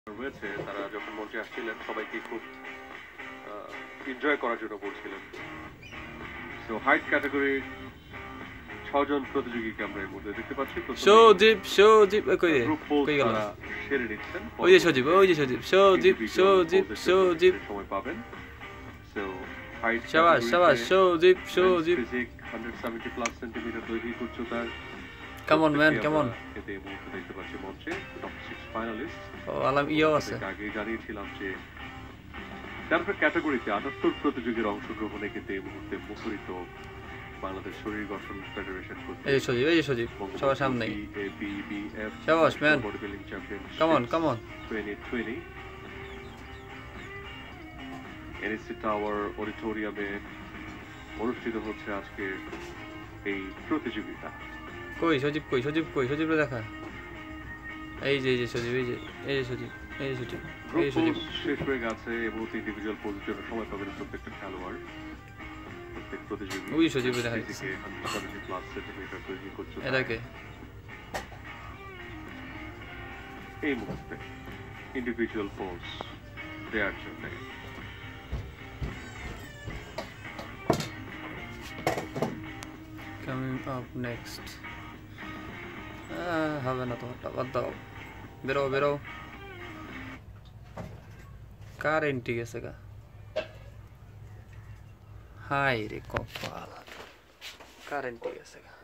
রয়েছে তারা যখন মঞ্চে আসছিলেন সবাইকে খুব এনজয় করার জন্য বলছিলেন। সো হাইট ক্যাটাগরির 6 জন প্রতিযোগীকে আমরা এর মধ্যে দেখতে পাচ্ছি। সজীব কই গেল? সেরে নিচ্ছেন। ওই যে সজীব সময় পাবেন। সো হাইট শাবাশ সজীব 170 প্লাস সেন্টিমিটার দৈহিক উচ্চতার। Come on man, come on. এতে মুহূর্তে দেখতে পাচ্ছি মঞ্চে টপ 6 ফাইনালিস্ট। আলাম ইও আছে। আগে জানিয়েছিলাম যে তারপর ক্যাটাগরিতে 78 প্রতিযোগীর অংশগ্রহণে কিন্তু এই মুহূর্তে মুখরিত বাংলাদেশ শরীর গঠন ফেডারেশন। এই সজীব সবার সামনে। শাবাশ man, body building champion. Come on 2020 NSC tower অডিটোরিয়ামে অনুষ্ঠিত হচ্ছে আজকে এই প্রতিযোগিতা। সজীব দেখা। এই যে সজীব, এই যে সজীব শেষ হয়ে গেছে এবং ইন্ডিভিজুয়াল পোজের জন্য সময় পাবেন প্রত্যেকটা খেলোয়াড়। প্রত্যেক প্রতিযোগী ওই সজীব দেখা যাচ্ছে। 170 প্লাস সেন্টিমিটার দৈহিক উচ্চতা। এটাকে এই মুহূর্তে ইন্ডিভিজুয়াল পোজ দেওয়ার জন্য coming up next হবে না তোমারটা, বাদ দাও। বেরো কারেন্টই গেছে গা। হাই রে কপাল, কারেন্টই গেছে গা।